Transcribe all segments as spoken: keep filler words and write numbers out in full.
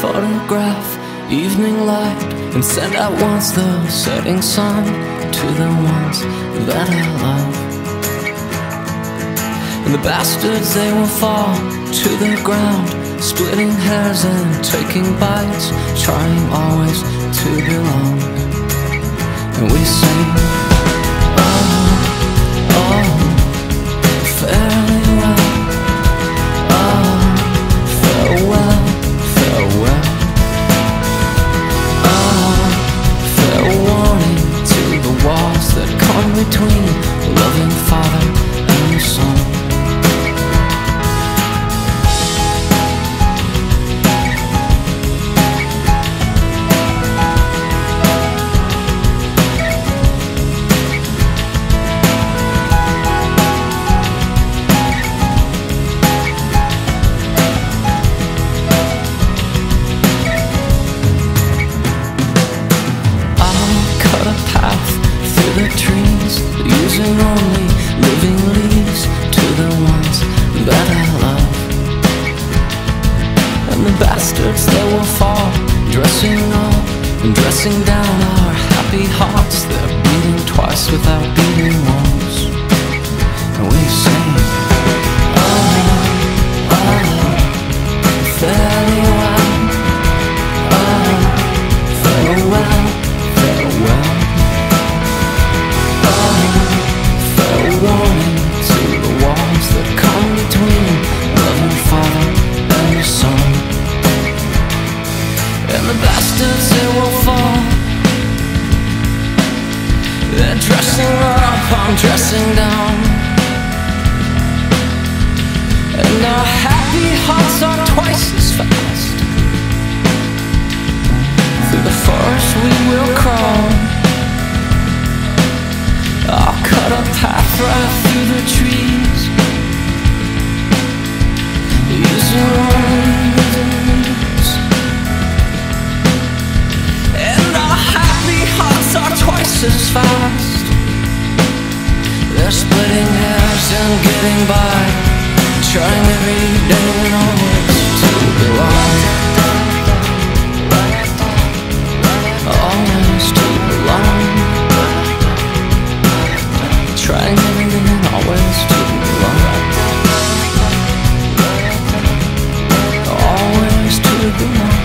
photograph evening light and send out once the setting sun to the ones that I love. And the bastards, they will fall to the ground, splitting hairs and taking bites, trying always to belong. And we sing, oh, oh, fairly well, oh, farewell, farewell, oh, fair warning to the walls that come between the loving father and the son. The trees, using only living leaves to the ones that I love. And the bastards, they will fall, dressing up and dressing down our happy hearts. They're beating twice without beating once. And we sing, oh, oh, fairly well, oh, farewell, farewell, warning to the walls that come between loving father and your son. And the bastards, they will fall. They're dressing up, I'm dressing down, and our happy hearts are twice as fast. Through the forest we will crawl, I'll cut a path right through the trees, using only the leaves. And our happy hearts are twice as fast. They're splitting hairs and getting by, trying every day and always to belong, always to belong. Trying everything and always to belong, always to belong.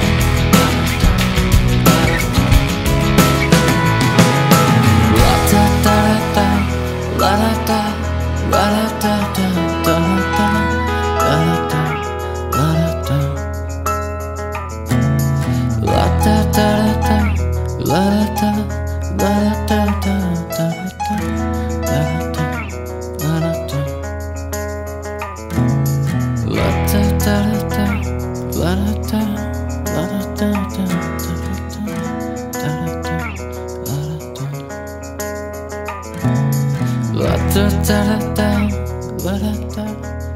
La da da da, la da da, la da da da da, la da la da da, la da da da, la da la da da da. La da da da da, la da da.